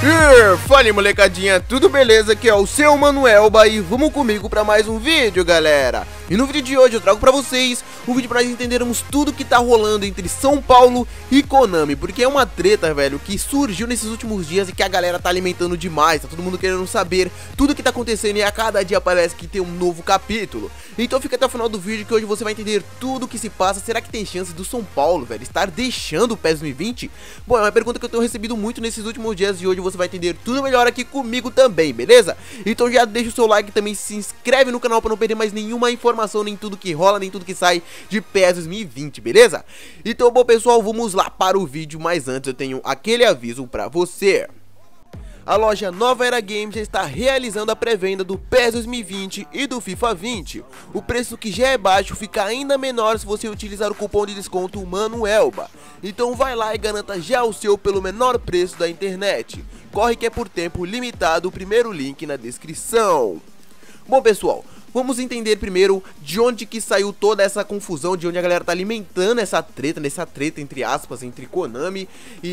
Fala molecadinha, tudo beleza? Aqui é o seu Manuelba e vamos comigo pra mais um vídeo, galera. E no vídeo de hoje eu trago pra vocês um vídeo pra nós entendermos tudo que tá rolando entre São Paulo e Konami, porque é uma treta, velho, que surgiu nesses últimos dias e que a galera tá alimentando demais. Tá todo mundo querendo saber tudo que tá acontecendo e a cada dia parece que tem um novo capítulo. Então fica até o final do vídeo que hoje você vai entender tudo o que se passa. Será que tem chance do São Paulo, velho, estar deixando o PES 2020? Bom, é uma pergunta que eu tenho recebido muito nesses últimos dias e hoje você vai entender tudo melhor aqui comigo também, beleza? Então já deixa o seu like e também se inscreve no canal pra não perder mais nenhuma informação, nem tudo que rola, nem tudo que sai de PES 2020, beleza? Então, bom pessoal, vamos lá para o vídeo, mas antes eu tenho aquele aviso pra você. A loja Nova Era Games já está realizando a pré-venda do PES 2020 e do FIFA 20. O preço, que já é baixo, fica ainda menor se você utilizar o cupom de desconto Manuelba. Então vai lá e garanta já o seu pelo menor preço da internet. Corre que é por tempo limitado, o primeiro link na descrição. Bom pessoal, vamos entender primeiro de onde que saiu toda essa confusão, de onde a galera tá alimentando essa treta entre aspas, entre Konami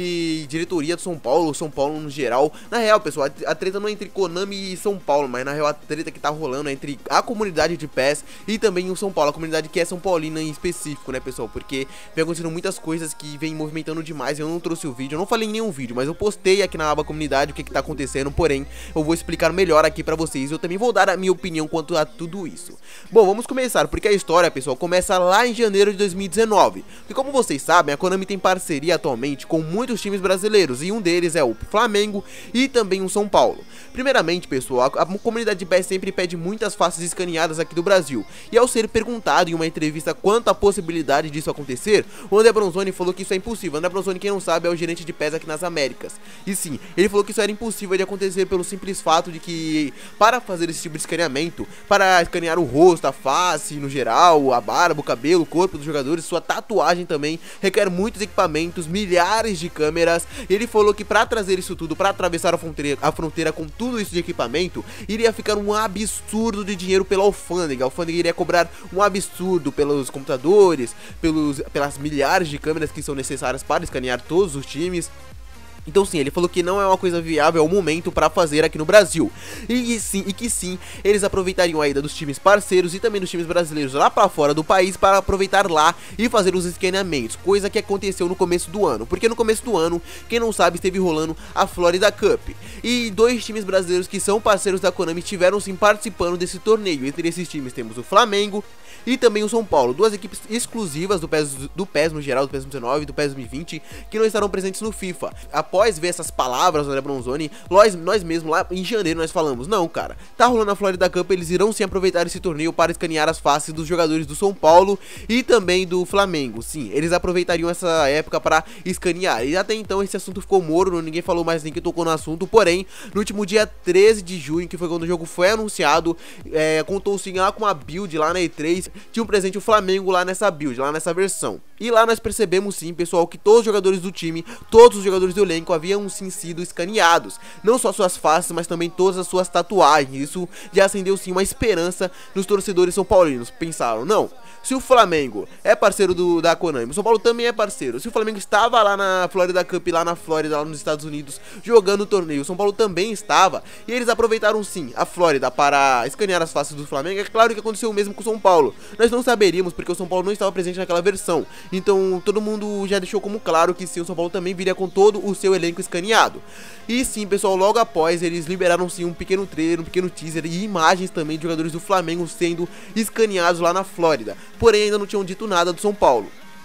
e diretoria de São Paulo no geral. Na real, pessoal, a treta não é entre Konami e São Paulo, mas na real a treta que tá rolando é entre a comunidade de PES e também o São Paulo, a comunidade que é São Paulina em específico, né, pessoal? Porque vem acontecendo muitas coisas que vem movimentando demais. Eu não trouxe o vídeo, eu não falei em nenhum vídeo, mas eu postei aqui na aba comunidade o que tá acontecendo, porém eu vou explicar melhor aqui pra vocês. Eu também vou dar a minha opinião quanto a tudo isso. Bom, vamos começar, porque a história, pessoal, começa lá em janeiro de 2019. E como vocês sabem, a Konami tem parceria atualmente com muitos times brasileiros, e um deles é o Flamengo e também o São Paulo. Primeiramente, pessoal, a comunidade de PES sempre pede muitas faces escaneadas aqui do Brasil, e ao ser perguntado em uma entrevista quanto à possibilidade disso acontecer, o André Bronzoni falou que isso é impossível. O André Bronzoni, quem não sabe, é o gerente de PES aqui nas Américas. E sim, ele falou que isso era impossível de acontecer pelo simples fato de que, para fazer esse tipo de escaneamento, para escanear o rosto, a face no geral, a barba, o cabelo, o corpo dos jogadores, sua tatuagem também, requer muitos equipamentos, milhares de câmeras. Ele falou que para trazer isso tudo, para atravessar a fronteira com tudo isso de equipamento, iria ficar um absurdo de dinheiro pela alfândega. A alfândega iria cobrar um absurdo pelos computadores, pelas milhares de câmeras que são necessárias para escanear todos os times. Então sim, ele falou que não é uma coisa viável ao momento para fazer aqui no Brasil. E que sim, eles aproveitariam a ida dos times parceiros e também dos times brasileiros lá para fora do país para aproveitar lá e fazer os escaneamentos, coisa que aconteceu no começo do ano. Porque no começo do ano, quem não sabe, esteve rolando a Florida Cup. E dois times brasileiros que são parceiros da Konami estiveram sim participando desse torneio. Entre esses times temos o Flamengo e também o São Paulo, duas equipes exclusivas do PES no geral, do PES 19 e do PES 2020, que não estarão presentes no FIFA. Após ver essas palavras do André Bronzoni, nós mesmos lá em janeiro nós falamos, não cara, tá rolando a Florida Cup, eles irão sim aproveitar esse torneio para escanear as faces dos jogadores do São Paulo e também do Flamengo. Sim, eles aproveitariam essa época para escanear, e até então esse assunto ficou morno, ninguém falou mais, nem que tocou no assunto. Porém, no último dia 13 de junho, que foi quando o jogo foi anunciado, contou sim lá com uma build lá na E3, tinha um presente o Flamengo lá nessa build, lá nessa versão. E lá nós percebemos sim, pessoal, que todos os jogadores do time, todos os jogadores do elenco haviam sim sido escaneados. Não só suas faces, mas também todas as suas tatuagens. Isso já acendeu sim uma esperança nos torcedores são paulinos. Pensaram, não, se o Flamengo é parceiro da Konami, o São Paulo também é parceiro. Se o Flamengo estava lá na Florida Cup, lá na Flórida, lá nos Estados Unidos, jogando o torneio, o São Paulo também estava. E eles aproveitaram sim a Flórida para escanear as faces do Flamengo. É claro que aconteceu o mesmo com o São Paulo. Nós não saberíamos porque o São Paulo não estava presente naquela versão. Então todo mundo já deixou como claro que sim, o São Paulo também viria com todo o seu elenco escaneado. E sim, pessoal, logo após eles liberaram sim um pequeno trailer, um pequeno teaser e imagens também de jogadores do Flamengo sendo escaneados lá na Flórida. Porém ainda não tinham dito nada do São Paulo.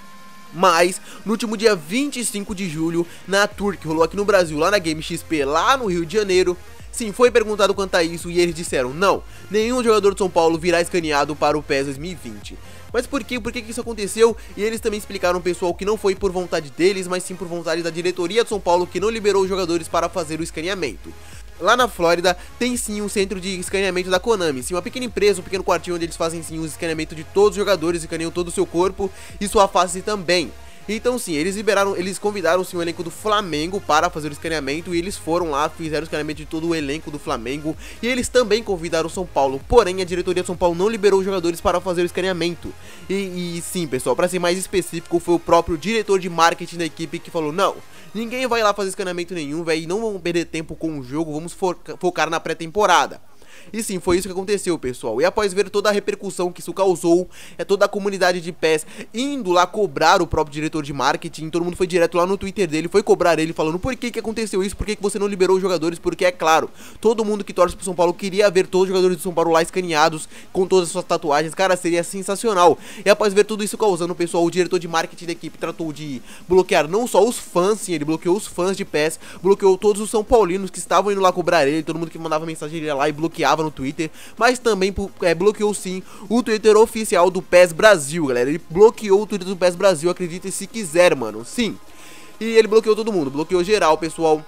Mas, no último dia 25 de julho, na tour que rolou aqui no Brasil, lá na Game XP, lá no Rio de Janeiro, sim, foi perguntado quanto a isso e eles disseram, não, nenhum jogador de São Paulo virá escaneado para o PES 2020. Mas por quê? Por que isso aconteceu? E eles também explicaram, pessoal, que não foi por vontade deles, mas sim por vontade da diretoria de São Paulo, que não liberou os jogadores para fazer o escaneamento. Lá na Flórida tem sim um centro de escaneamento da Konami, sim, uma pequena empresa, um pequeno quartinho onde eles fazem sim o escaneamento de todos os jogadores, escaneiam todo o seu corpo e sua face também. Então sim, eles convidaram sim o elenco do Flamengo para fazer o escaneamento, e eles foram lá, fizeram o escaneamento de todo o elenco do Flamengo, e eles também convidaram o São Paulo, porém a diretoria de São Paulo não liberou os jogadores para fazer o escaneamento. E sim, pessoal, para ser mais específico, foi o próprio diretor de marketing da equipe que falou: não, ninguém vai lá fazer escaneamento nenhum, velho, não vamos perder tempo com o jogo, vamos focar na pré-temporada. E sim, foi isso que aconteceu, pessoal. E após ver toda a repercussão que isso causou, toda a comunidade de PES indo lá cobrar o próprio diretor de marketing, todo mundo foi direto lá no Twitter dele, foi cobrar ele, falando por que aconteceu isso, por que você não liberou os jogadores, porque é claro, todo mundo que torce pro São Paulo queria ver todos os jogadores do São Paulo lá escaneados, com todas as suas tatuagens, cara, seria sensacional. E após ver tudo isso causando, pessoal, o diretor de marketing da equipe tratou de bloquear não só os fãs, sim, ele bloqueou os fãs de PES, bloqueou todos os São Paulinos que estavam indo lá cobrar ele, todo mundo que mandava mensagem ele ia lá e bloqueava no Twitter, mas também bloqueou sim o Twitter oficial do PES Brasil, galera. Ele bloqueou o Twitter do PES Brasil, acreditem se quiser, mano, sim. E ele bloqueou todo mundo, bloqueou geral, pessoal.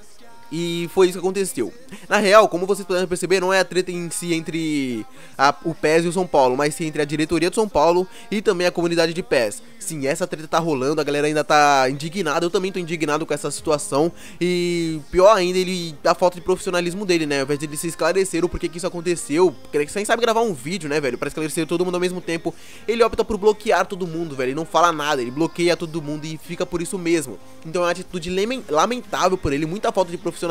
E foi isso que aconteceu. Na real, como vocês puderam perceber, não é a treta em si entre o PES e o São Paulo, mas sim entre a diretoria do São Paulo e também a comunidade de PES. Sim, essa treta tá rolando, a galera ainda tá indignada, eu também tô indignado com essa situação. E pior ainda, a falta de profissionalismo dele, né? Ao invés de ele se esclarecer o porquê que isso aconteceu, porque sem sabe gravar um vídeo, né, velho, pra esclarecer todo mundo ao mesmo tempo, ele opta por bloquear todo mundo, velho, ele não fala nada, ele bloqueia todo mundo e fica por isso mesmo. Então é uma atitude lamentável por ele, muita falta de profissionalismo.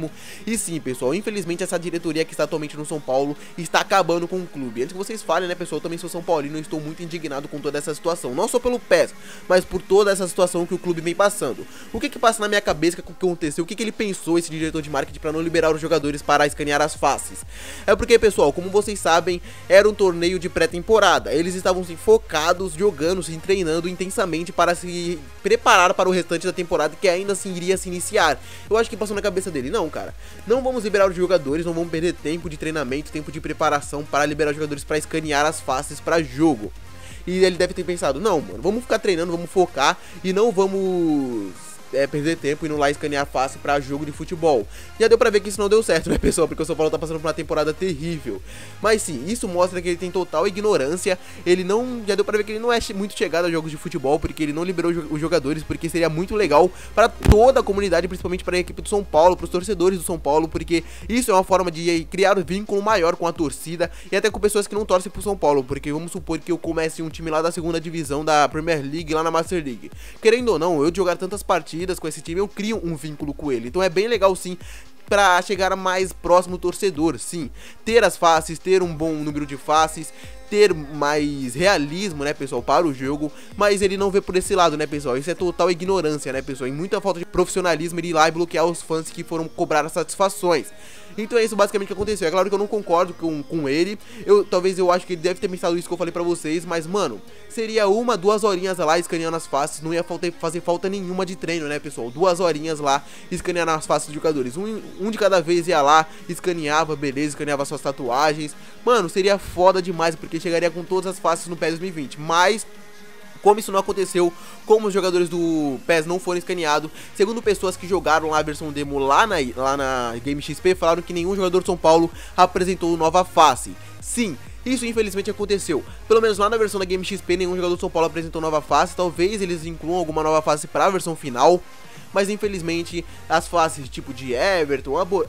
E sim, pessoal, infelizmente essa diretoria que está atualmente no São Paulo está acabando com o clube. Antes que vocês falem, né, pessoal, eu também sou São Paulino e estou muito indignado com toda essa situação, não só pelo PES, mas por toda essa situação que o clube vem passando. O que passa na minha cabeça, o que aconteceu, o que ele pensou, esse diretor de marketing, para não liberar os jogadores para escanear as faces? É porque, pessoal, como vocês sabem, era um torneio de pré-temporada, eles estavam assim, focados, jogando, se treinando intensamente para se preparar para o restante da temporada, que ainda assim iria se iniciar. Eu acho que passou na cabeça dele: não, cara, não vamos liberar os jogadores, não vamos perder tempo de treinamento, tempo de preparação para liberar os jogadores para escanear as faces para jogo. E ele deve ter pensado: não, mano, vamos ficar treinando, vamos focar e não vamos perder tempo indo lá escanear face pra jogo de futebol. Já deu pra ver que isso não deu certo, né, pessoal? Porque o São Paulo tá passando por uma temporada terrível. Mas sim, isso mostra que ele tem total ignorância. Ele não... Já deu pra ver que ele não é muito chegado a jogos de futebol, porque ele não liberou os jogadores, porque seria muito legal pra toda a comunidade, principalmente pra equipe do São Paulo, pros torcedores do São Paulo, porque isso é uma forma de criar um vínculo maior com a torcida e até com pessoas que não torcem pro São Paulo, porque vamos supor que eu comece um time lá da segunda divisão da Premier League, lá na Master League. Querendo ou não, eu jogar tantas partidas com esse time, eu crio um vínculo com ele. Então é bem legal sim, pra chegar mais próximo do torcedor, sim. Ter as faces, ter um bom número de faces, ter mais realismo, né, pessoal, para o jogo. Mas ele não vê por esse lado, né, pessoal. Isso é total ignorância, né, pessoal, e muita falta de profissionalismo ele ir lá e bloquear os fãs que foram cobrar as satisfações. Então é isso basicamente que aconteceu. É claro que eu não concordo com ele. Talvez eu acho que ele deve ter pensado isso que eu falei pra vocês. Mas, mano, seria 1, 2 horinhas lá escaneando as faces. Não ia fazer falta nenhuma de treino, né, pessoal? 2 horinhas lá escaneando as faces dos jogadores. Um de cada vez ia lá, escaneava, beleza, escaneava suas tatuagens. Mano, seria foda demais, porque chegaria com todas as faces no PES 2020. Mas... como isso não aconteceu, como os jogadores do PES não foram escaneados, segundo pessoas que jogaram lá a versão demo lá na Game XP, falaram que nenhum jogador de São Paulo apresentou nova face. Sim, isso infelizmente aconteceu. Pelo menos lá na versão da Game XP, nenhum jogador de São Paulo apresentou nova face. Talvez eles incluam alguma nova face para a versão final, mas infelizmente as faces tipo de Everton,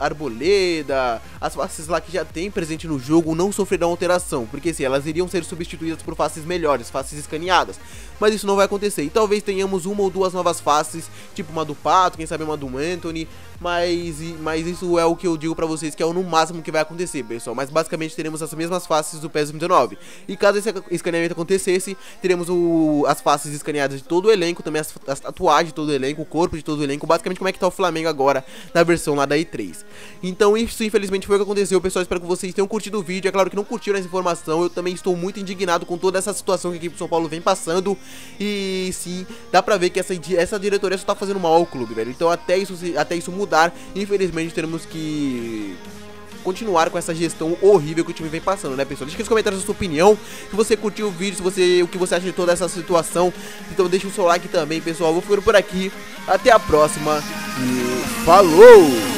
Arboleda, as faces lá que já tem presente no jogo não sofrerão alteração, porque sim, elas iriam ser substituídas por faces melhores, faces escaneadas. Mas isso não vai acontecer, e talvez tenhamos 1 ou 2 novas faces, tipo uma do Pato, quem sabe uma do Anthony, mas isso é o que eu digo pra vocês que é o no máximo que vai acontecer, pessoal. Mas basicamente teremos as mesmas faces do PES 2019. E caso esse escaneamento acontecesse, teremos as faces escaneadas de todo o elenco, também as tatuagens de todo o elenco, o corpo de todo o elenco, basicamente como é que tá o Flamengo agora na versão lá da E3. Então isso infelizmente foi o que aconteceu, pessoal. Espero que vocês tenham curtido o vídeo. É claro que não curtiram essa informação, eu também estou muito indignado com toda essa situação que a equipe do São Paulo vem passando. E sim, dá pra ver que essa diretoria só tá fazendo mal ao clube, velho. Então até isso mudar, infelizmente teremos que continuar com essa gestão horrível que o time vem passando, né, pessoal? Deixa aqui nos comentários a sua opinião, se você curtiu o vídeo, o que você acha de toda essa situação. Então deixa o seu like também, pessoal. Eu vou ficando por aqui, até a próxima e falou!